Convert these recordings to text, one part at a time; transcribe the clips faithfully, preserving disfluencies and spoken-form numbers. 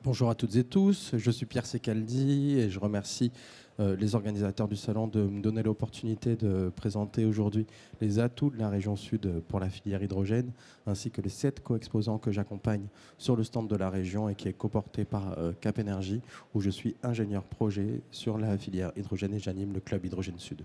Bonjour à toutes et tous, je suis Pierre Secaldi et je remercie euh, les organisateurs du salon de me donner l'opportunité de présenter aujourd'hui les atouts de la région sud pour la filière hydrogène, ainsi que les sept co-exposants que j'accompagne sur le stand de la région et qui est coporté par euh, Cap Énergie, où je suis ingénieur projet sur la filière hydrogène et j'anime le club Hydrogène Sud.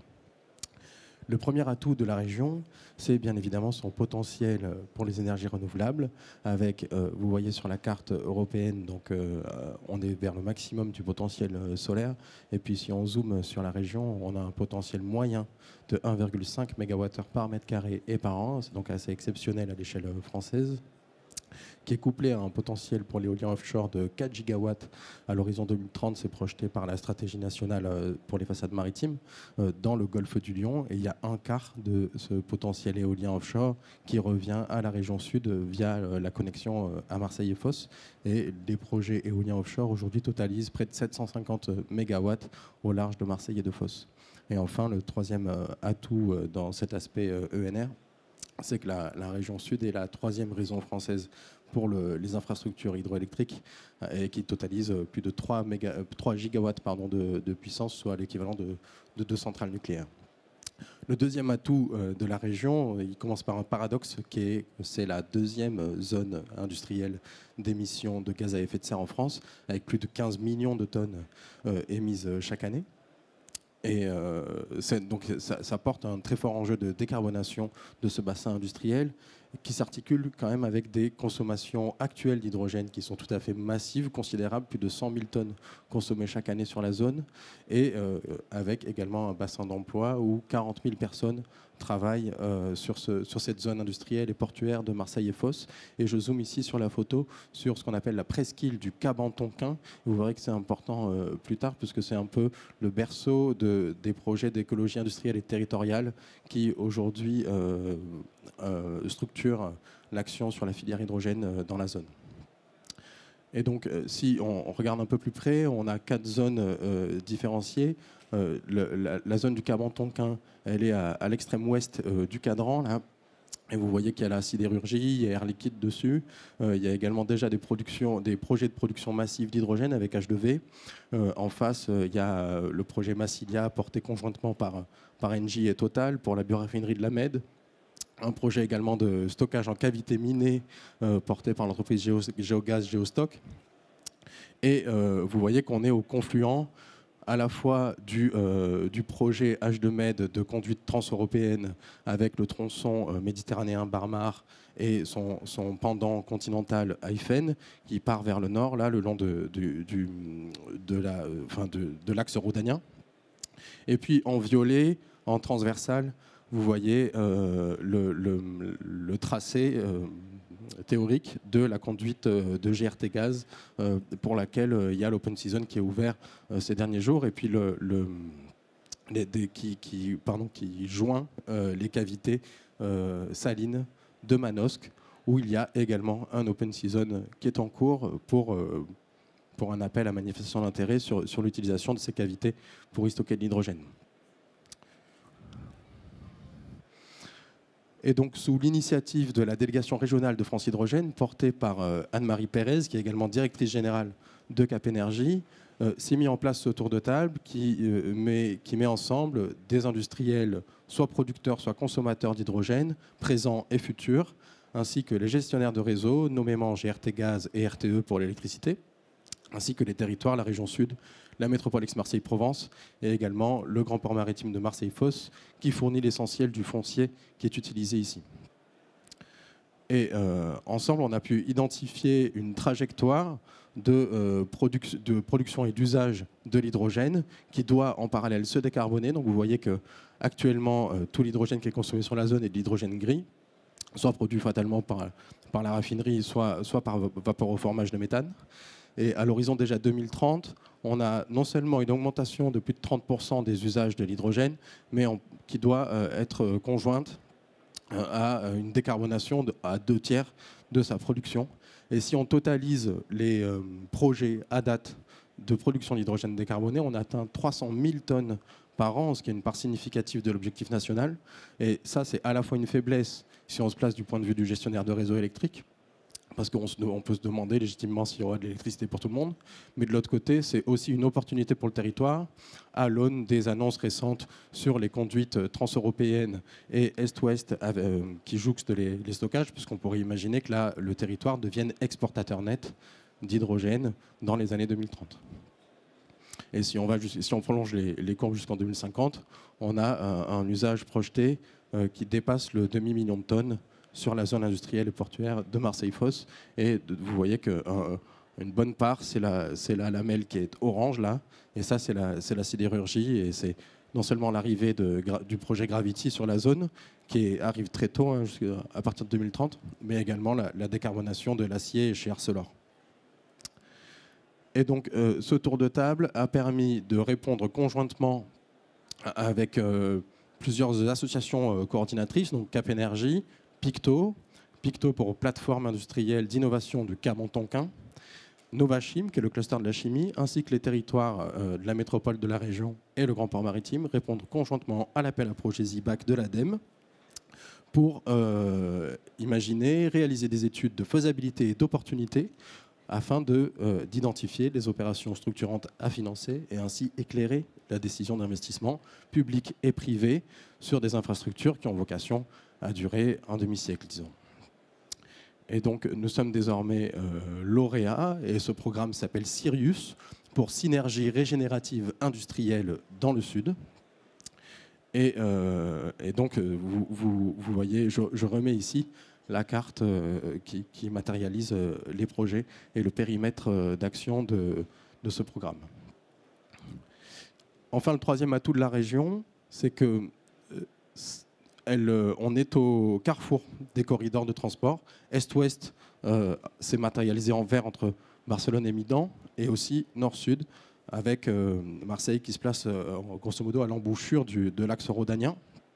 Le premier atout de la région, c'est bien évidemment son potentiel pour les énergies renouvelables. Avec, euh, vous voyez sur la carte européenne, donc euh, on est vers le maximum du potentiel solaire. Et puis si on zoome sur la région, on a un potentiel moyen de un virgule cinq mégawattheures par mètre carré et par an. C'est donc assez exceptionnel à l'échelle française, qui est couplé à un potentiel pour l'éolien offshore de quatre gigawatts à l'horizon deux mille trente. C'est projeté par la stratégie nationale pour les façades maritimes dans le golfe du Lion. Et il y a un quart de ce potentiel éolien offshore qui revient à la région sud via la connexion à Marseille et Fos. Et les projets éoliens offshore aujourd'hui totalisent près de sept cent cinquante mégawatts au large de Marseille et de Fos. Et enfin, le troisième atout dans cet aspect E N R, c'est que la, la région sud est la troisième région française pour le, les infrastructures hydroélectriques et qui totalise plus de trois, méga, trois gigawatts pardon, de, de puissance, soit l'équivalent de, de deux centrales nucléaires. Le deuxième atout de la région, il commence par un paradoxe qui est c'est la deuxième zone industrielle d'émissions de gaz à effet de serre en France, avec plus de quinze millions de tonnes euh, émises chaque année. Et euh, donc ça, ça porte un très fort enjeu de décarbonation de ce bassin industriel qui s'articule quand même avec des consommations actuelles d'hydrogène qui sont tout à fait massives, considérables, plus de cent mille tonnes consommées chaque année sur la zone, et euh, avec également un bassin d'emploi où quarante mille personnes travaillent euh, sur, ce, sur cette zone industrielle et portuaire de Marseille et Fos. Et je zoome ici sur la photo sur ce qu'on appelle la presqu'île du Cabantonquin. Vous verrez que c'est important euh, plus tard puisque c'est un peu le berceau de, des projets d'écologie industrielle et territoriale qui aujourd'hui euh, euh, structurent l'action sur la filière hydrogène euh, dans la zone. Et donc, euh, si on, on regarde un peu plus près, on a quatre zones euh, différenciées. Euh, le, la, la zone du Cabantonquin, elle est à, à l'extrême ouest euh, du cadran, là. Et vous voyez qu'il y a la sidérurgie, il y a Air Liquide dessus. Euh, il y a également déjà des, productions, des projets de production massive d'hydrogène avec H deux V. Euh, en face, euh, il y a euh, le projet Massilia porté conjointement par, par Engie et Total pour la bioraffinerie de la Med. Un projet également de stockage en cavité minée euh, porté par l'entreprise Géo, Géogaz Géostock. Et euh, vous voyez qu'on est au confluent à la fois du, euh, du projet H deux Med de conduite transeuropéenne avec le tronçon euh, méditerranéen Barmar et son, son pendant continental Haïfen qui part vers le nord, là, le long de, du, du, de, la, enfin de, de l'axe rhodanien. Et puis en violet, en transversal, vous voyez euh, le, le, le tracé euh, théorique de la conduite de G R T Gaz euh, pour laquelle euh, il y a l'open season qui est ouvert euh, ces derniers jours et puis le, le, les, des, qui, qui, pardon, qui joint euh, les cavités euh, salines de Manosque où il y a également un open season qui est en cours pour, euh, pour un appel à manifestation d'intérêt sur, sur l'utilisation de ces cavités pour y stocker de l'hydrogène. Et donc, sous l'initiative de la délégation régionale de France Hydrogène, portée par euh, Anne-Marie Pérez, qui est également directrice générale de Cap Énergie, euh, s'est mis en place ce tour de table qui, euh, met, qui met ensemble des industriels, soit producteurs, soit consommateurs d'hydrogène, présents et futurs, ainsi que les gestionnaires de réseau, nommément G R T Gaz et R T E pour l'électricité, ainsi que les territoires, la région sud, la métropole Aix-Marseille-Provence et également le grand port maritime de Marseille-Fos qui fournit l'essentiel du foncier qui est utilisé ici. Et euh, ensemble, on a pu identifier une trajectoire de, euh, produc de production et d'usage de l'hydrogène qui doit en parallèle se décarboner. Donc vous voyez qu'actuellement, euh, tout l'hydrogène qui est consommé sur la zone est de l'hydrogène gris, soit produit fatalement par, par la raffinerie, soit, soit par vaporoformage de méthane. Et à l'horizon déjà deux mille trente, on a non seulement une augmentation de plus de trente pour cent des usages de l'hydrogène, mais on, qui doit euh, être conjointe euh, à une décarbonation de, à deux tiers de sa production. Et si on totalise les euh, projets à date de production d'hydrogène décarboné, on atteint trois cent mille tonnes par an, ce qui est une part significative de l'objectif national. Et ça, c'est à la fois une faiblesse si on se place du point de vue du gestionnaire de réseau électrique, parce qu'on se- on peut se demander légitimement s'il y aura de l'électricité pour tout le monde. Mais de l'autre côté, c'est aussi une opportunité pour le territoire, à l'aune des annonces récentes sur les conduites transeuropéennes et Est-Ouest euh, qui jouxtent les, les stockages, puisqu'on pourrait imaginer que là, le territoire devienne exportateur net d'hydrogène dans les années deux mille trente. Et si on, va, si on prolonge les, les courbes jusqu'en deux mille cinquante, on a un, un usage projeté euh, qui dépasse le demi-million de tonnes sur la zone industrielle et portuaire de Marseille-Fos. Et vous voyez qu'une bonne part, c'est la, la lamelle qui est orange, là. Et ça, c'est la, la sidérurgie. Et c'est non seulement l'arrivée du projet Gravity sur la zone, qui est, arrive très tôt, hein, à partir de deux mille trente, mais également la, la décarbonation de l'acier chez Arcelor. Et donc, euh, ce tour de table a permis de répondre conjointement avec euh, plusieurs associations euh, coordinatrices, donc Cap Énergie, Picto, Picto pour plateforme industrielle d'innovation du Camontonquin, Novachim, qui est le cluster de la chimie, ainsi que les territoires euh, de la métropole de la région et le Grand Port Maritime, répondre conjointement à l'appel à projet ZIBAC de l'ADEME pour euh, imaginer, réaliser des études de faisabilité et d'opportunité afin d'identifier de, euh, les opérations structurantes à financer et ainsi éclairer la décision d'investissement public et privé sur des infrastructures qui ont vocation à durer un demi-siècle, disons. Et donc, nous sommes désormais euh, lauréats, et ce programme s'appelle Sirius, pour Synergie régénérative industrielle dans le Sud. Et, euh, et donc, vous, vous, vous voyez, je, je remets ici la carte euh, qui, qui matérialise euh, les projets et le périmètre euh, d'action de, de ce programme. Enfin, le troisième atout de la région, c'est que euh, Elle, on est au carrefour des corridors de transport. Est-Ouest euh, s'est matérialisé en vert entre Barcelone et Milan, et aussi Nord-Sud, avec euh, Marseille qui se place euh, grosso modo à l'embouchure de l'axe rhodanien.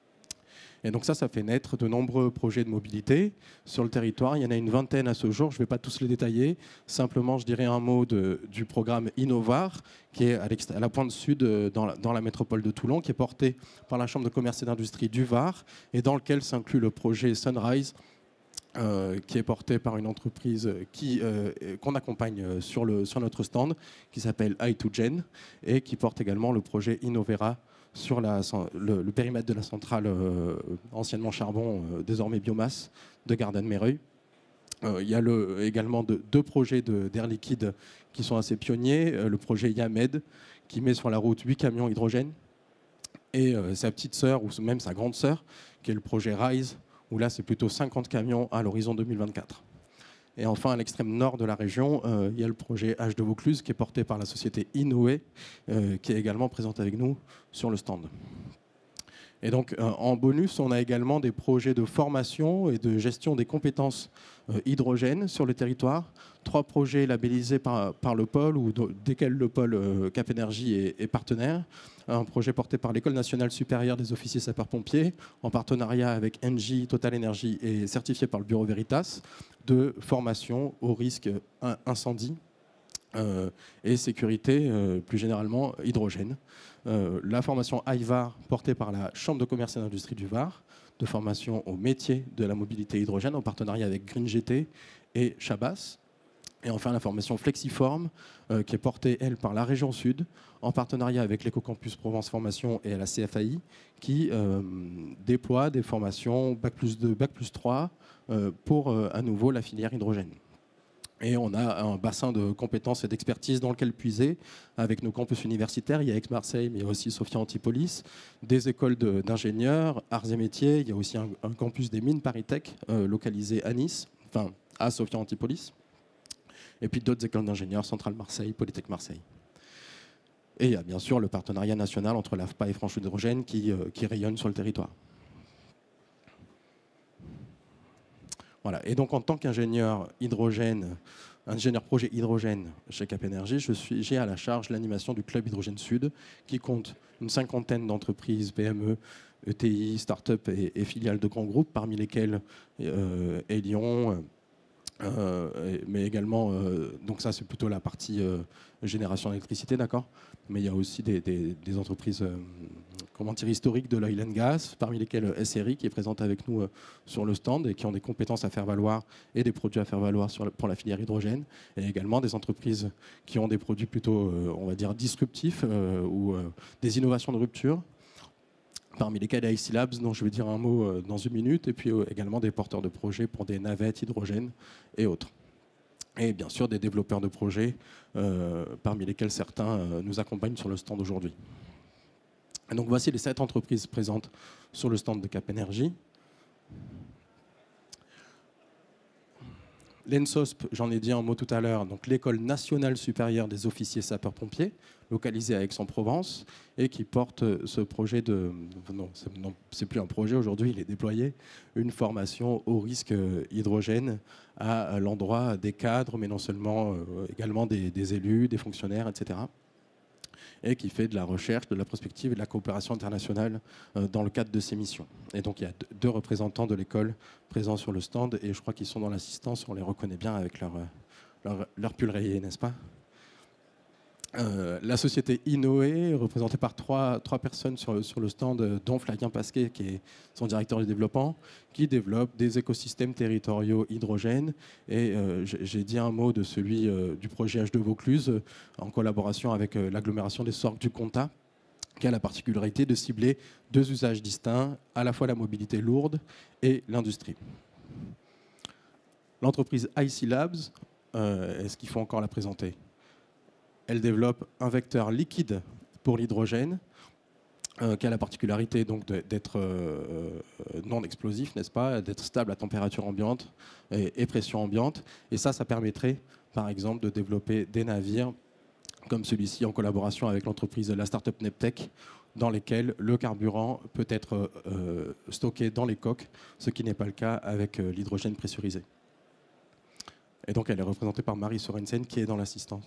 Et donc ça, ça fait naître de nombreux projets de mobilité sur le territoire. Il y en a une vingtaine à ce jour, je ne vais pas tous les détailler. Simplement, je dirais un mot de, du programme Innovar, qui est à, à la pointe sud, dans la, dans la métropole de Toulon, qui est porté par la Chambre de commerce et d'industrie du Var, et dans lequel s'inclut le projet Sunrise, euh, qui est porté par une entreprise qui, euh, qu'on accompagne sur, le, sur notre stand, qui s'appelle i deux gen, et qui porte également le projet Innovera, sur la, le, le périmètre de la centrale euh, anciennement charbon, euh, désormais biomasse, de Gardanne-Méreuil. Euh, il y a le, également de, deux projets d'air liquide qui sont assez pionniers. Euh, le projet Yamed, qui met sur la route huit camions hydrogène, et euh, sa petite sœur, ou même sa grande sœur, qui est le projet Rise, où là c'est plutôt cinquante camions à l'horizon deux mille vingt-quatre. Et enfin, à l'extrême nord de la région, euh, il y a le projet H de Vaucluse, qui est porté par la société Inoue, euh, qui est également présente avec nous sur le stand. Et donc, euh, en bonus, on a également des projets de formation et de gestion des compétences euh, hydrogène sur le territoire. Trois projets labellisés par, par le pôle, ou de, desquels le pôle euh, Cap Énergie est, est partenaire. Un projet porté par l'École nationale supérieure des officiers sapeurs-pompiers, en partenariat avec Engie, Total Energy, et certifié par le Bureau Veritas, de formation au risque incendie euh, et sécurité, euh, plus généralement hydrogène. Euh, la formation I V A R, portée par la Chambre de commerce et d'industrie du Var, de formation au métier de la mobilité hydrogène, en partenariat avec Green G T et Chabas. Et enfin, la formation Flexiform, euh, qui est portée, elle, par la région Sud, en partenariat avec l'Ecocampus Provence Formation et la C F A I, qui euh, déploie des formations Bac plus deux, Bac plus trois, euh, pour, euh, à nouveau, la filière hydrogène. Et on a un bassin de compétences et d'expertise dans lequel puiser avec nos campus universitaires. Il y a Aix-Marseille, mais il y a aussi Sophia Antipolis, des écoles d'ingénieurs, arts et métiers. Il y a aussi un, un campus des mines ParisTech, euh, localisé à Nice, enfin à Sophia Antipolis. Et puis d'autres écoles d'ingénieurs, Centrale Marseille, Polytech Marseille. Et il y a bien sûr le partenariat national entre l'A F P A et France Hydrogène qui, euh, qui rayonne sur le territoire. Voilà. Et donc en tant qu'ingénieur hydrogène, ingénieur projet hydrogène chez Cap Énergie, je suis, j'ai à la charge l'animation du Club Hydrogène Sud, qui compte une cinquantaine d'entreprises, P M E, E T I, start-up et, et filiales de grands groupes, parmi lesquels euh, Elion, Euh, mais également, euh, donc ça c'est plutôt la partie euh, génération d'électricité, d'accord. Mais il y a aussi des, des, des entreprises, euh, comment dire, historiques de l'oil and gas, parmi lesquelles S R I qui est présente avec nous euh, sur le stand et qui ont des compétences à faire valoir et des produits à faire valoir sur le, pour la filière hydrogène, et également des entreprises qui ont des produits plutôt, euh, on va dire, disruptifs euh, ou euh, des innovations de rupture, parmi lesquels I C Labs, dont je vais dire un mot euh, dans une minute, et puis euh, également des porteurs de projets pour des navettes hydrogène et autres. Et bien sûr des développeurs de projets, euh, parmi lesquels certains euh, nous accompagnent sur le stand aujourd'hui. Et donc voici les sept entreprises présentes sur le stand de Cap Énergie. L'E N S O S P, j'en ai dit un mot tout à l'heure, donc l'École nationale supérieure des officiers sapeurs-pompiers, localisée à Aix-en-Provence, et qui porte ce projet de... Non, c'est plus un projet aujourd'hui, il est déployé, une formation au risque hydrogène à l'endroit des cadres, mais non seulement, euh, également des, des élus, des fonctionnaires, et cetera. Et qui fait de la recherche, de la prospective et de la coopération internationale euh, dans le cadre de ces missions. Et donc il y a deux représentants de l'école présents sur le stand, et je crois qu'ils sont dans l'assistance, on les reconnaît bien avec leur, leur, leur pull rayé, n'est-ce pas? Euh, la société Inoé, représentée par trois, trois personnes sur, sur le stand, dont Flavien Pasquet, qui est son directeur de développement, qui développe des écosystèmes territoriaux hydrogène. Et euh, j'ai dit un mot de celui euh, du projet H deux Vaucluse, euh, en collaboration avec euh, l'agglomération des Sorgues du Comtat, qui a la particularité de cibler deux usages distincts, à la fois la mobilité lourde et l'industrie. L'entreprise I C Labs, euh, est-ce qu'il faut encore la présenter ? Elle développe un vecteur liquide pour l'hydrogène, euh, qui a la particularité donc d'être euh, non explosif, n'est-ce pas, d'être stable à température ambiante et, et pression ambiante. Et ça, ça permettrait, par exemple, de développer des navires comme celui-ci en collaboration avec l'entreprise, la start-up Neptech, dans lesquels le carburant peut être euh, stocké dans les coques, ce qui n'est pas le cas avec euh, l'hydrogène pressurisé. Et donc, elle est représentée par Marie Sorensen, qui est dans l'assistance.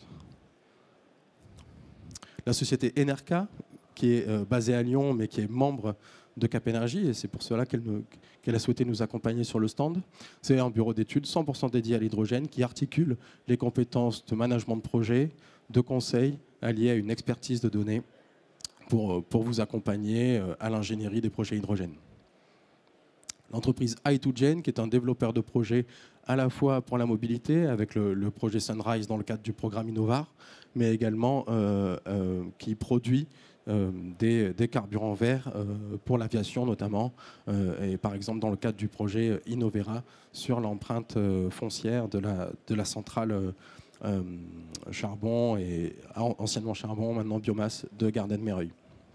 La société Enerca, qui est euh, basée à Lyon, mais qui est membre de Cap Énergie, et c'est pour cela qu'elle qu'elle a souhaité nous accompagner sur le stand. C'est un bureau d'études cent pour cent dédié à l'hydrogène qui articule les compétences de management de projet, de conseil, alliées à une expertise de données pour, pour vous accompagner à l'ingénierie des projets hydrogène. L'entreprise I deux Gen, qui est un développeur de projets à la fois pour la mobilité, avec le, le projet Sunrise dans le cadre du programme Innovar, mais également euh, euh, qui produit euh, des, des carburants verts euh, pour l'aviation notamment, euh, et par exemple dans le cadre du projet Innovera sur l'empreinte euh, foncière de la, de la centrale euh, euh, charbon, et anciennement charbon, maintenant biomasse de Gardanne-Mereuil.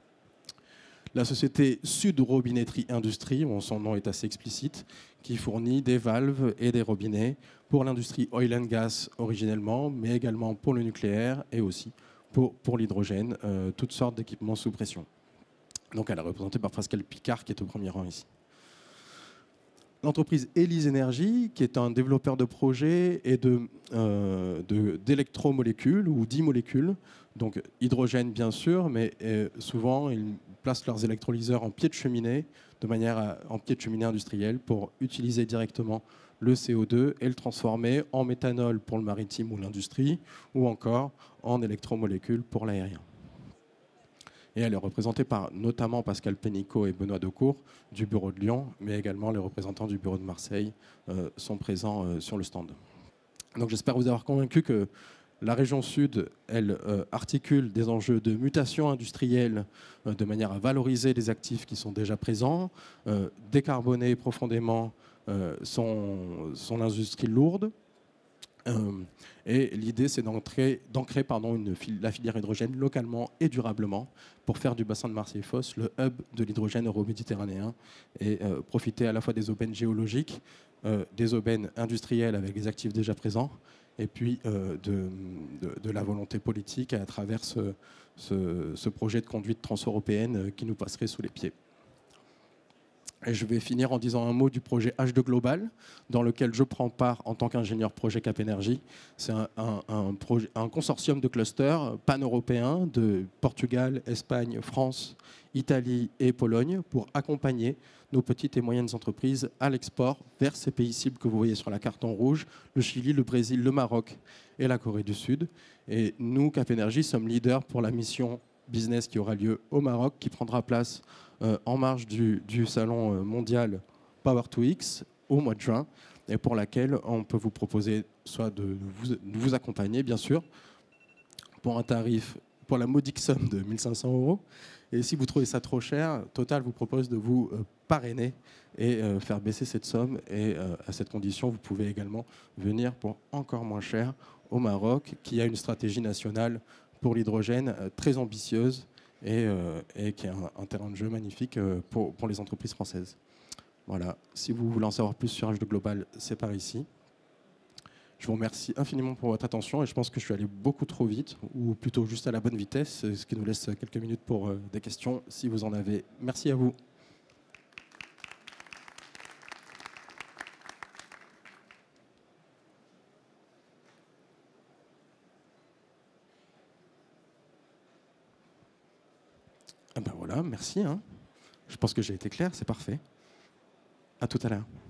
La société Sud Robinetterie Industrie, dont son nom est assez explicite, qui fournit des valves et des robinets pour l'industrie oil and gas originellement, mais également pour le nucléaire et aussi pour, pour l'hydrogène, euh, toutes sortes d'équipements sous pression. Donc elle est représentée par Pascal Picard, qui est au premier rang ici. L'entreprise Élise Énergie, qui est un développeur de projets et de, euh, de, d'électromolécules ou d'imolécules, donc hydrogène bien sûr, mais euh, souvent ils placent leurs électrolyseurs en pied de cheminée, de manière à, en pied de cheminée industrielle, pour utiliser directement le C O deux et le transformer en méthanol pour le maritime ou l'industrie, ou encore en électromolécules pour l'aérien. Et elle est représentée par notamment Pascal Pénicaud et Benoît Decour du bureau de Lyon, mais également les représentants du bureau de Marseille euh, sont présents euh, sur le stand. Donc j'espère vous avoir convaincu que la région Sud, elle, euh, articule des enjeux de mutation industrielle euh, de manière à valoriser les actifs qui sont déjà présents, euh, décarboner profondément euh, son, son industrie lourde. Euh, et l'idée, c'est d'ancrer, d'ancrer pardon, une, la filière hydrogène localement et durablement pour faire du bassin de Marseille-Fos le hub de l'hydrogène euro-méditerranéen et euh, profiter à la fois des aubaines géologiques, euh, des aubaines industrielles avec des actifs déjà présents, et puis euh, de, de, de la volonté politique à travers ce, ce, ce projet de conduite transeuropéenne qui nous passerait sous les pieds. Et je vais finir en disant un mot du projet H deux Global, dans lequel je prends part en tant qu'ingénieur projet Cap Énergie. C'est un, un, un, projet, un consortium de clusters pan-européens de Portugal, Espagne, France, Italie et Pologne pour accompagner nos petites et moyennes entreprises à l'export vers ces pays cibles que vous voyez sur la carte en rouge, le Chili, le Brésil, le Maroc et la Corée du Sud. Et nous, Cap Énergie, sommes leaders pour la mission business qui aura lieu au Maroc, qui prendra place euh, en marge du, du salon mondial Power to X au mois de juin, et pour laquelle on peut vous proposer soit de vous, de vous accompagner, bien sûr, pour un tarif, pour la modique somme de mille cinq cents euros. Et si vous trouvez ça trop cher, Total vous propose de vous euh, parrainer et euh, faire baisser cette somme. Et euh, à cette condition, vous pouvez également venir pour encore moins cher au Maroc, qui a une stratégie nationale pour l'hydrogène euh, très ambitieuse et, euh, et qui est un, un terrain de jeu magnifique euh, pour, pour les entreprises françaises. Voilà. Si vous voulez en savoir plus sur H deux Global, c'est par ici. Je vous remercie infiniment pour votre attention et je pense que je suis allé beaucoup trop vite, ou plutôt juste à la bonne vitesse, ce qui nous laisse quelques minutes pour euh, des questions si vous en avez. Merci à vous. Ah ben voilà, merci. Hein. Je pense que j'ai été clair, c'est parfait. À tout à l'heure.